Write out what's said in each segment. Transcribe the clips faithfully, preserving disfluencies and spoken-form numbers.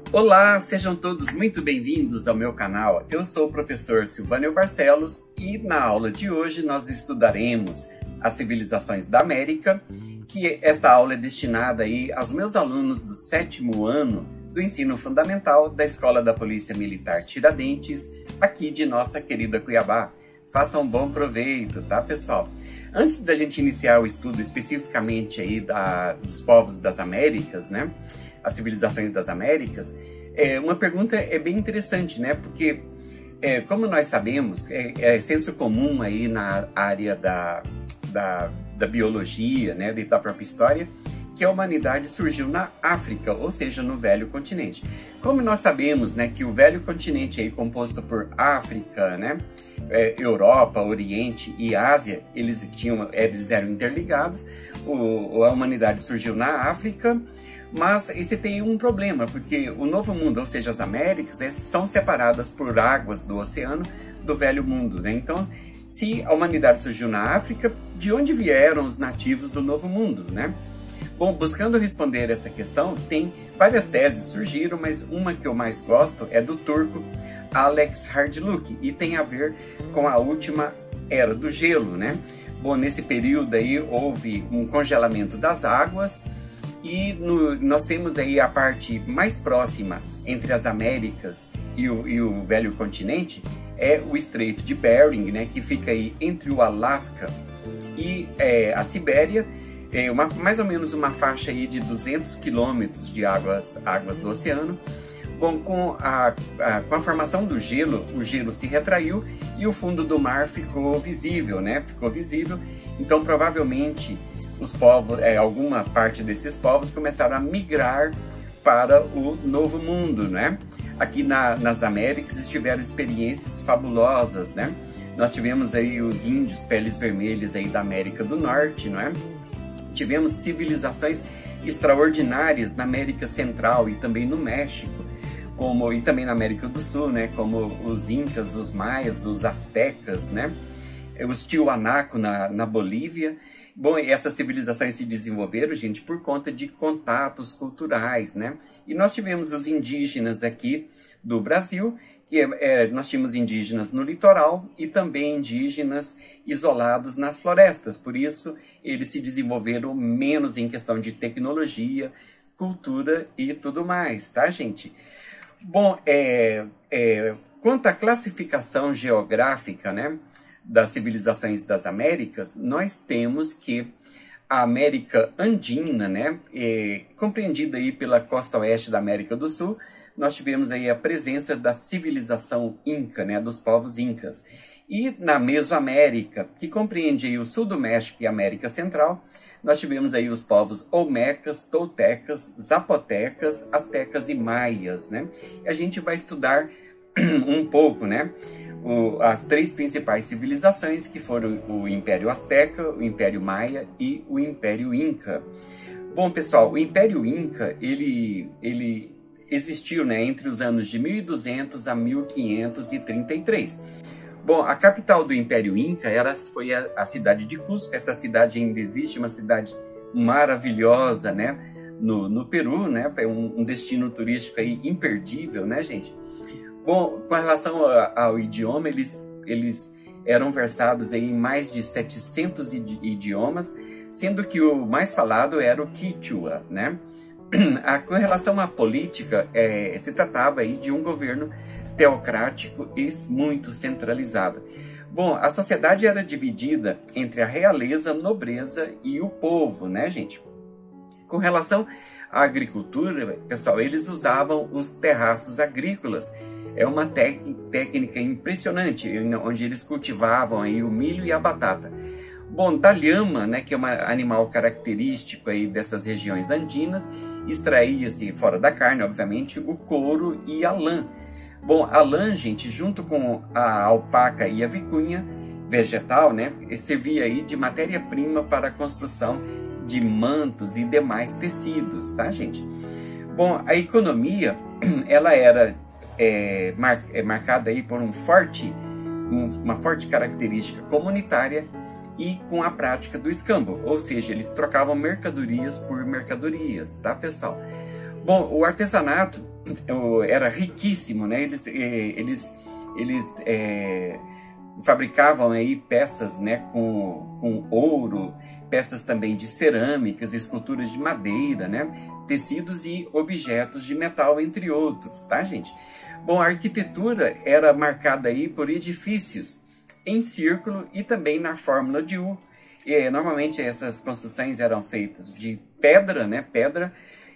Olá, sejam todos muito bem-vindos ao meu canal. Eu sou o professor Silvânio Barcelos e na aula de hoje nós estudaremos as civilizações da América, que esta aula é destinada aí aos meus alunos do sétimo ano do ensino fundamental da Escola da Polícia Militar Tiradentes, aqui de nossa querida Cuiabá. Façam um bom proveito, tá, pessoal? Antes da gente iniciar o estudo especificamente aí da, dos povos das Américas, né? As civilizações das Américas, é, uma pergunta é bem interessante, né? Porque, é, como nós sabemos, é, é senso comum aí na área da, da, da biologia, né? Da própria história, que a humanidade surgiu na África, ou seja, no Velho Continente. Como nós sabemos, né, que o Velho Continente aí composto por África, né, é, Europa, Oriente e Ásia, eles tinham, eles eram interligados. O, a humanidade surgiu na África, mas esse tem um problema, porque o Novo Mundo, ou seja, as Américas, né, são separadas por águas do oceano do Velho Mundo, né? Então, se a humanidade surgiu na África, de onde vieram os nativos do Novo Mundo, né? Bom, buscando responder essa questão, tem várias teses surgiram, mas uma que eu mais gosto é do turco Alex Hardlook, e tem a ver com a última era do gelo, né? Bom, nesse período aí houve um congelamento das águas, e no, nós temos aí a parte mais próxima entre as Américas e o, e o Velho Continente, é o Estreito de Bering, né, que fica aí entre o Alasca e é, a Sibéria, é uma, mais ou menos uma faixa aí de duzentos quilômetros de águas, águas do oceano. Bom, com a, a, com a formação do gelo, o gelo se retraiu e o fundo do mar ficou visível, né, ficou visível, então provavelmente os povos, é, alguma parte desses povos começaram a migrar para o Novo Mundo, né? Aqui na, nas Américas tiveram experiências fabulosas, né? Nós tivemos aí os índios peles vermelhas aí da América do Norte, não é? Tivemos civilizações extraordinárias na América Central e também no México, como e também na América do Sul, né? Como os Incas, os Maias, os Aztecas, né? Os Tiwanaku na, na Bolívia. Bom, essas civilizações se desenvolveram, gente, por conta de contatos culturais, né? E nós tivemos os indígenas aqui do Brasil, que é, é, nós tínhamos indígenas no litoral e também indígenas isolados nas florestas. Por isso, eles se desenvolveram menos em questão de tecnologia, cultura e tudo mais, tá, gente? Bom, é, é, quanto à classificação geográfica, né, das civilizações das Américas, nós temos que a América Andina, né, é, compreendida aí pela costa oeste da América do Sul, nós tivemos aí a presença da civilização Inca, né, dos povos Incas. E na Mesoamérica, que compreende aí o sul do México e a América Central, nós tivemos aí os povos Olmecas, Toltecas, Zapotecas, Aztecas e Maias, né? E a gente vai estudar um pouco, né, O, as três principais civilizações, que foram o Império Azteca, o Império Maia e o Império Inca. Bom, pessoal, o Império Inca, ele, ele existiu, né, entre os anos de mil e duzentos a mil quinhentos e trinta e três. Bom, a capital do Império Inca era, foi a, a cidade de Cusco. Essa cidade ainda existe, uma cidade maravilhosa, né, no, no Peru, né, é um, um destino turístico aí imperdível, né, gente? Bom, com relação ao idioma, eles, eles eram versados aí em mais de setecentos idiomas, sendo que o mais falado era o Quichua, né? A, com relação à política, é, se tratava aí de um governo teocrático e muito centralizado. Bom, a sociedade era dividida entre a realeza, a nobreza e o povo, né, gente? Com relação à agricultura, pessoal, eles usavam os terraços agrícolas. É uma técnica impressionante, onde eles cultivavam aí o milho e a batata. Bom, da lhama, né, que é um animal característico aí dessas regiões andinas, extraía-se, fora da carne, obviamente, o couro e a lã. Bom, a lã, gente, junto com a alpaca e a vicunha vegetal, né, servia aí de matéria-prima para a construção de mantos e demais tecidos, tá, gente? Bom, a economia, ela era É, mar, é marcada aí por um forte, um, uma forte característica comunitária e com a prática do escambo, ou seja, eles trocavam mercadorias por mercadorias, tá, pessoal? Bom, o artesanato era riquíssimo, né? Eles, eles, eles é, fabricavam aí peças, né, com, com ouro, peças também de cerâmicas, esculturas de madeira, né, tecidos e objetos de metal, entre outros, tá, gente? Bom, a arquitetura era marcada aí por edifícios em círculo e também na fórmula de U. E, normalmente essas construções eram feitas de pedra, né, pedra,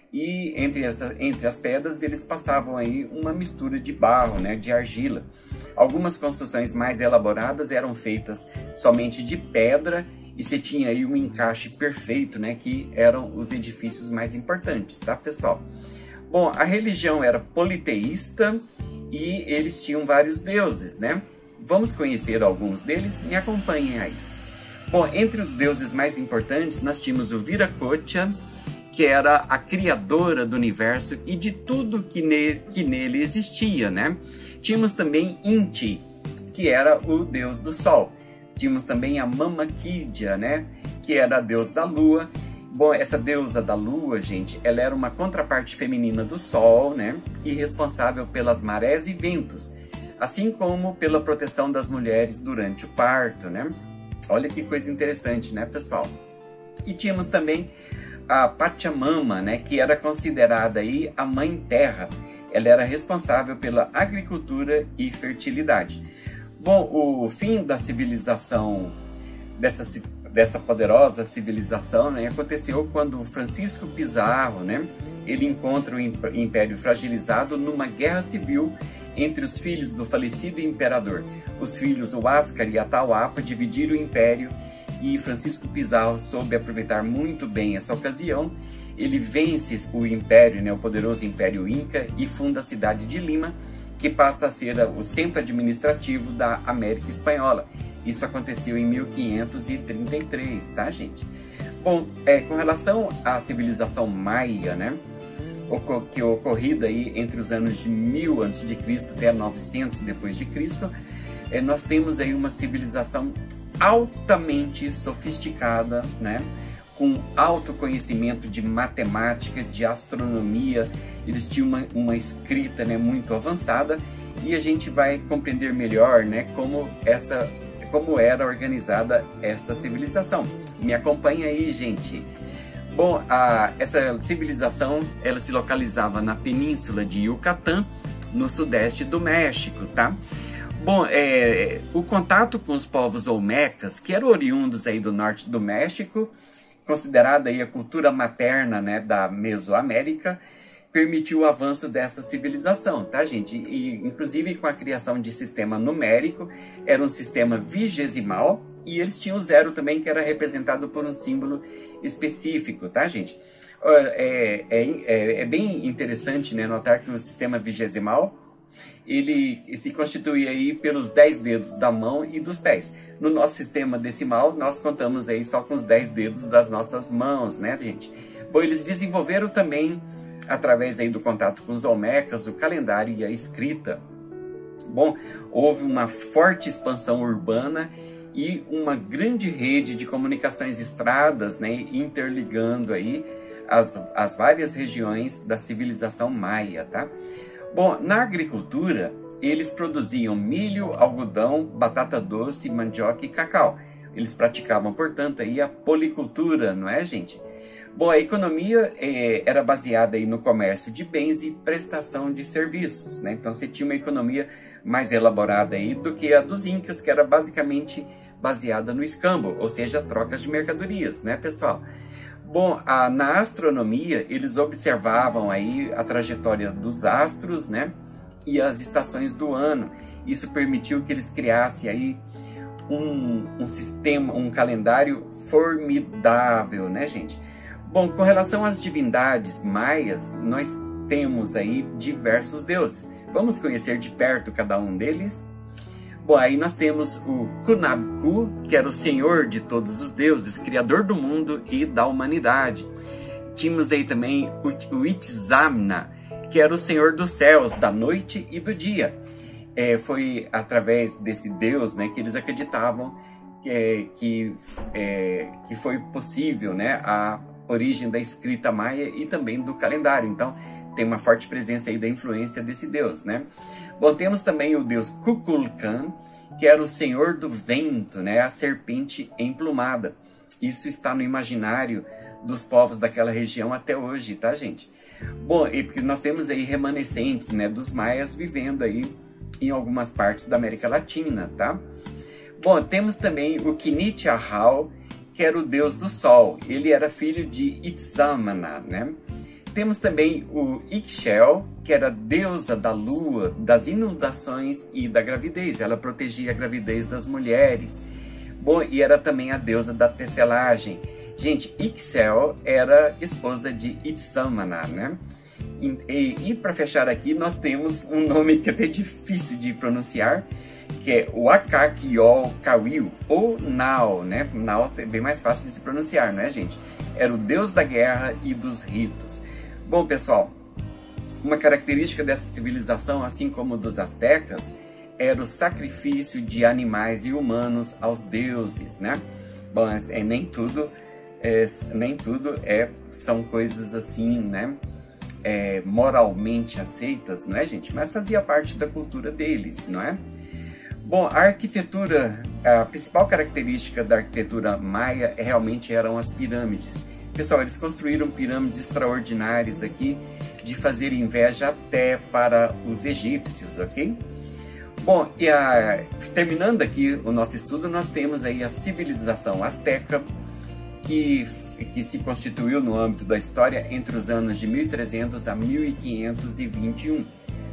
e entre, essa, entre as pedras eles passavam aí uma mistura de barro, né, de argila. Algumas construções mais elaboradas eram feitas somente de pedra e você tinha aí um encaixe perfeito, né, que eram os edifícios mais importantes, tá, pessoal? Bom, a religião era politeísta e eles tinham vários deuses, né? Vamos conhecer alguns deles? Me acompanhem aí. Bom, entre os deuses mais importantes nós tínhamos o Viracocha, que era a criadora do universo e de tudo que, ne que nele existia, né? Tínhamos também Inti, que era o deus do sol. Tínhamos também a Mama Kidia, né? Que era a deusa da lua. Bom, essa deusa da lua, gente, ela era uma contraparte feminina do sol, né? E responsável pelas marés e ventos, assim como pela proteção das mulheres durante o parto, né? Olha que coisa interessante, né, pessoal? E tínhamos também a Pachamama, né, que era considerada aí a mãe terra. Ela era responsável pela agricultura e fertilidade. Bom, o fim da civilização, dessa, dessa poderosa civilização, né, aconteceu quando Francisco Pizarro, né, ele encontra o império fragilizado numa guerra civil entre os filhos do falecido imperador. Os filhos Huáscar e Atahualpa dividiram o império e Francisco Pizarro soube aproveitar muito bem essa ocasião. Ele vence o império, né, o poderoso Império Inca, e funda a cidade de Lima, que passa a ser o centro administrativo da América Espanhola. Isso aconteceu em mil quinhentos e trinta e três, tá, gente? Bom, é, com relação à civilização maia, né, que ocorrida aí entre os anos de mil antes de Cristo até novecentos depois de Cristo, é, nós temos aí uma civilização altamente sofisticada, né, com alto conhecimento de matemática, de astronomia. Eles tinham uma, uma escrita, né, muito avançada, e a gente vai compreender melhor, né, como essa, como era organizada esta civilização. Me acompanha aí, gente. Bom, a, essa civilização, ela se localizava na península de Yucatán, no sudeste do México, tá? Bom, é, o contato com os povos olmecas, que eram oriundos aí do norte do México, considerada aí a cultura materna, né, da Mesoamérica, permitiu o avanço dessa civilização, tá, gente? E, inclusive, com a criação de sistema numérico, era um sistema vigesimal, e eles tinham o zero também, que era representado por um símbolo específico, tá, gente? É, é, é, é bem interessante, né, notar que o sistema vigesimal, ele se constitui aí pelos dez dedos da mão e dos pés. No nosso sistema decimal, nós contamos aí só com os dez dedos das nossas mãos, né, gente? Bom, eles desenvolveram também, através aí do contato com os olmecas, o calendário e a escrita. Bom, houve uma forte expansão urbana e uma grande rede de comunicações, estradas, né, interligando aí as, as várias regiões da civilização maia, tá? Bom, na agricultura, eles produziam milho, algodão, batata doce, mandioca e cacau. Eles praticavam, portanto, aí a policultura, não é, gente? Bom, a economia eh, era baseada aí no comércio de bens e prestação de serviços, né? Então, você tinha uma economia mais elaborada aí do que a dos incas, que era basicamente baseada no escambo, ou seja, trocas de mercadorias, né, pessoal? Bom, a, na astronomia, eles observavam aí a trajetória dos astros, né, e as estações do ano. Isso permitiu que eles criassem aí um, um sistema, um calendário formidável, né, gente? Bom, com relação às divindades maias, nós temos aí diversos deuses. Vamos conhecer de perto cada um deles? Bom, aí nós temos o Kunabku, que era o senhor de todos os deuses, criador do mundo e da humanidade. Tínhamos aí também o Itzamna, que era o senhor dos céus, da noite e do dia. É, foi através desse deus, né, que eles acreditavam que, é, que, é, que foi possível, né, a origem da escrita maia e também do calendário. Então, tem uma forte presença aí da influência desse deus, né? Bom, temos também o deus Kukulkan, que era o senhor do vento, né? A serpente emplumada. Isso está no imaginário dos povos daquela região até hoje, tá, gente? Bom, e porque nós temos aí remanescentes, né, dos maias vivendo aí em algumas partes da América Latina, tá? Bom, temos também o Kinich-Ahau, que era o deus do sol. Ele era filho de Itzamana, né? Temos também o Ixchel, que era deusa da lua, das inundações e da gravidez. Ela protegia a gravidez das mulheres. Bom, e era também a deusa da tecelagem. Gente, Ixchel era esposa de Itzamana, né? E, e, e para fechar aqui, nós temos um nome que é até difícil de pronunciar, que é o Akakiol-Kawil, ou Nao, né? Nao é bem mais fácil de se pronunciar, né, gente? Era o deus da guerra e dos ritos. Bom, pessoal, uma característica dessa civilização, assim como dos astecas, era o sacrifício de animais e humanos aos deuses, né? Bom, é, nem tudo, é, nem tudo é, são coisas assim, né? É, moralmente aceitas, não é, gente? Mas fazia parte da cultura deles, não é? Bom, a arquitetura, a principal característica da arquitetura maia realmente eram as pirâmides. Pessoal, eles construíram pirâmides extraordinárias aqui, de fazer inveja até para os egípcios, ok? Bom, e a, terminando aqui o nosso estudo, nós temos aí a civilização asteca, que, que se constituiu no âmbito da história entre os anos de mil e trezentos a mil quinhentos e vinte e um.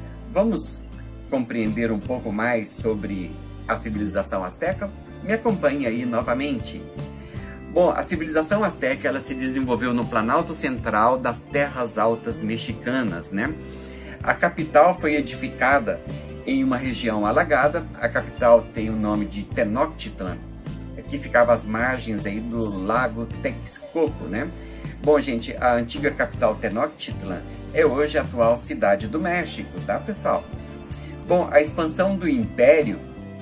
Vamos compreender um pouco mais sobre a civilização asteca? Me acompanhe aí novamente. Bom, a civilização asteca, ela se desenvolveu no Planalto Central das Terras Altas Mexicanas, né? A capital foi edificada em uma região alagada. A capital tem o nome de Tenochtitlan, que ficava às margens aí do lago Texcoco, né? Bom, gente, a antiga capital Tenochtitlan é hoje a atual cidade do México, tá, pessoal? Bom, a expansão do Império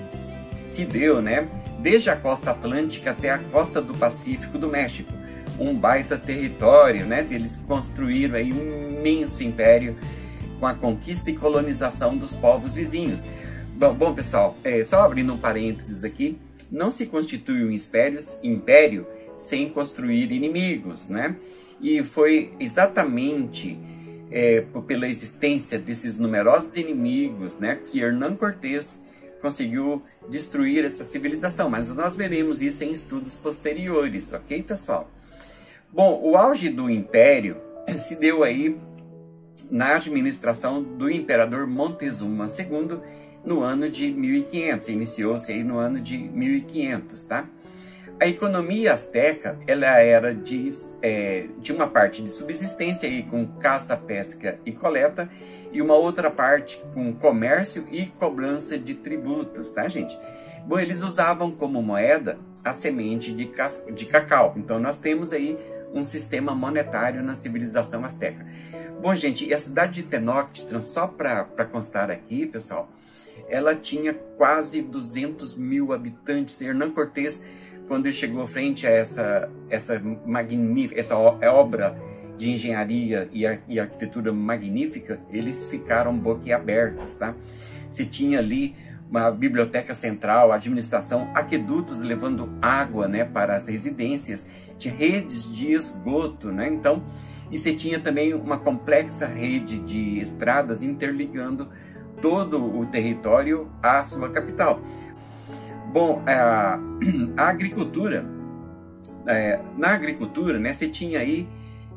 se deu, né, desde a costa atlântica até a costa do Pacífico do México. Um baita território, né? Eles construíram aí um imenso império com a conquista e colonização dos povos vizinhos. Bom, bom pessoal, é, só abrindo um parênteses aqui, não se constitui um império, império sem construir inimigos, né? E foi exatamente é, pela existência desses numerosos inimigos, né, que Hernán Cortés conseguiu destruir essa civilização, mas nós veremos isso em estudos posteriores, ok, pessoal? Bom, o auge do Império se deu aí na administração do imperador Montezuma segundo no ano de mil e quinhentos, iniciou-se aí no ano de mil e quinhentos, tá? A economia asteca, ela era de, é, de uma parte de subsistência aí com caça, pesca e coleta, e uma outra parte com comércio e cobrança de tributos, tá, gente? Bom, eles usavam como moeda a semente de, de cacau. Então, nós temos aí um sistema monetário na civilização asteca. Bom, gente, e a cidade de Tenochtitlan, só para constar aqui, pessoal, ela tinha quase duzentos mil habitantes. Hernán Cortés, quando ele chegou frente a essa, essa magnífica, essa obra de engenharia e, ar, e arquitetura magnífica, eles ficaram boquiabertos, tá? Se tinha ali uma biblioteca central, administração, aquedutos levando água, né, para as residências, tinha redes de esgoto, né? Então, e você tinha também uma complexa rede de estradas interligando todo o território à sua capital. Bom, a, a agricultura, é, na agricultura, né, você tinha aí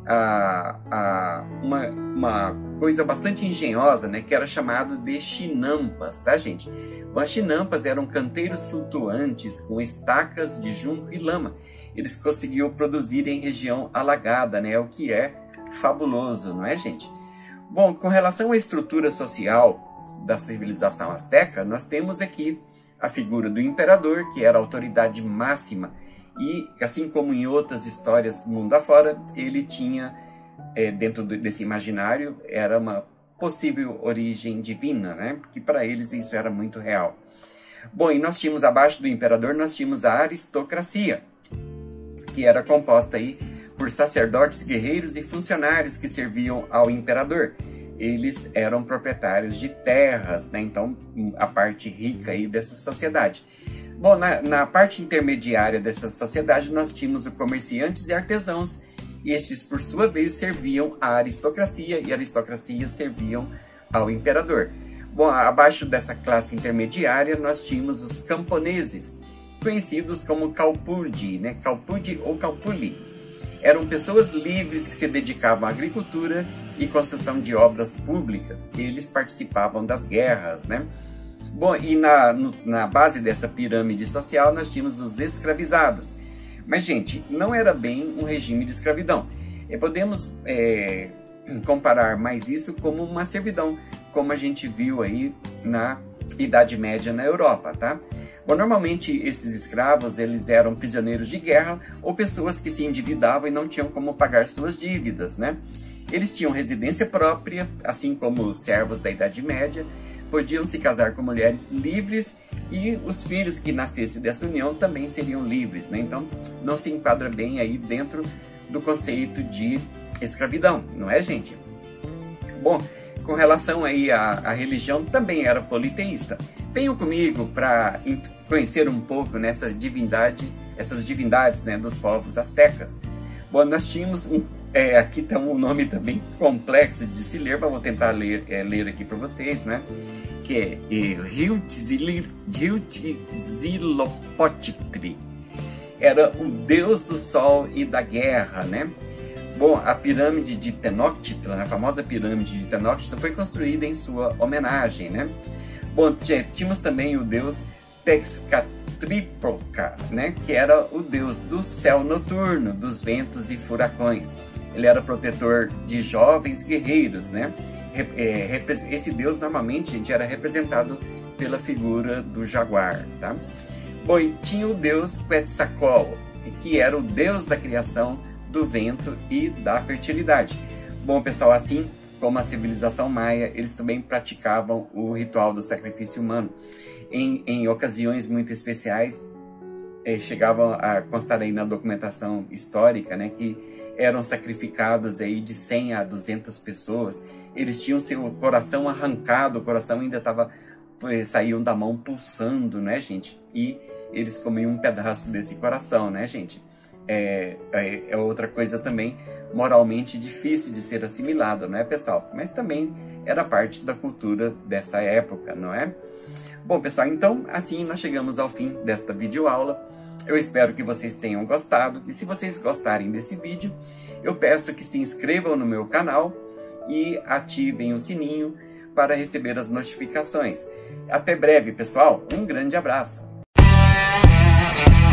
a, a, uma, uma coisa bastante engenhosa, né, que era chamado de chinampas, tá, gente? Bom, as chinampas eram canteiros flutuantes com estacas de junco e lama. Eles conseguiam produzir em região alagada, né, o que é fabuloso, não é, gente? Bom, com relação à estrutura social da civilização asteca, nós temos aqui a figura do imperador, que era a autoridade máxima, e assim como em outras histórias mundo afora, ele tinha, é, dentro desse imaginário, era uma possível origem divina, né? Porque para eles isso era muito real. Bom, e nós tínhamos, abaixo do imperador, nós tínhamos a aristocracia, que era composta aí por sacerdotes, guerreiros e funcionários que serviam ao imperador. eles eram proprietários de terras, né? Então, a parte rica aí dessa sociedade. Bom, na, na parte intermediária dessa sociedade, nós tínhamos os comerciantes e artesãos. E estes, por sua vez, serviam à aristocracia, e a aristocracia serviam ao imperador. Bom, abaixo dessa classe intermediária, nós tínhamos os camponeses, conhecidos como Calpudi, né? Calpudi ou Calpuli. Eram pessoas livres que se dedicavam à agricultura e construção de obras públicas. Eles participavam das guerras, né? Bom, e na, no, na base dessa pirâmide social, nós tínhamos os escravizados. Mas, gente, não era bem um regime de escravidão. E podemos é, comparar mais isso como uma servidão, como a gente viu aí na Idade Média na Europa, tá? Bom, normalmente esses escravos, eles eram prisioneiros de guerra ou pessoas que se endividavam e não tinham como pagar suas dívidas, né? Eles tinham residência própria, assim como os servos da Idade Média, podiam se casar com mulheres livres e os filhos que nascessem dessa união também seriam livres, né? Então, não se enquadra bem aí dentro do conceito de escravidão, não é, gente? Bom, com relação aí à, à religião, também era politeísta. Venham comigo para conhecer um pouco nessa divindade, essas divindades, né, dos povos astecas. Bom, nós tínhamos um, é, aqui está um nome também complexo de se ler, mas vou tentar ler, é, ler aqui para vocês, né? Que é Huitzilopochtli. Era o deus do sol e da guerra, né? Bom, a pirâmide de Tenochtitlan, a famosa pirâmide de Tenochtitlan, foi construída em sua homenagem, né? Bom, tínhamos também o deus Tezcatlipoca, né? Que era o deus do céu noturno, dos ventos e furacões. Ele era protetor de jovens guerreiros, né? Esse deus normalmente, gente, era representado pela figura do jaguar, tá? Bom, e tinha o deus Quetzalcoatl, que era o deus da criação, do vento e da fertilidade. Bom, pessoal, assim como a civilização maia, eles também praticavam o ritual do sacrifício humano. Em, em ocasiões muito especiais, eh, chegavam a constar aí na documentação histórica, né, que eram sacrificados aí de cem a duzentas pessoas. Eles tinham seu coração arrancado, o coração ainda estava, saíam da mão pulsando, né, gente? E eles comiam um pedaço desse coração, né, gente? É, é, é outra coisa também moralmente difícil de ser assimilada, não é, pessoal? Mas também era parte da cultura dessa época, não é? Bom, pessoal, então assim nós chegamos ao fim desta videoaula. Eu espero que vocês tenham gostado, e se vocês gostarem desse vídeo, eu peço que se inscrevam no meu canal e ativem o sininho para receber as notificações. Até breve, pessoal. Um grande abraço.